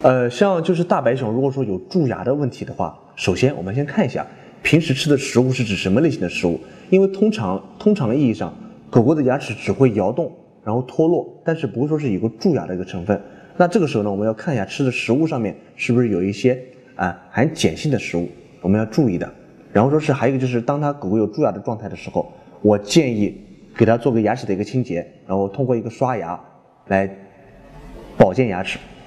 像就是大白熊，如果说有蛀牙的问题的话，首先我们先看一下平时吃的食物是指什么类型的食物，因为通常意义上，狗狗的牙齿只会摇动，然后脱落，但是不会说是有个蛀牙的一个成分。那这个时候呢，我们要看一下吃的食物上面是不是有一些含碱性的食物，我们要注意的。然后说是还有一个就是，当它狗狗有蛀牙的状态的时候，我建议给它做个牙齿的一个清洁，然后通过一个刷牙来保健牙齿。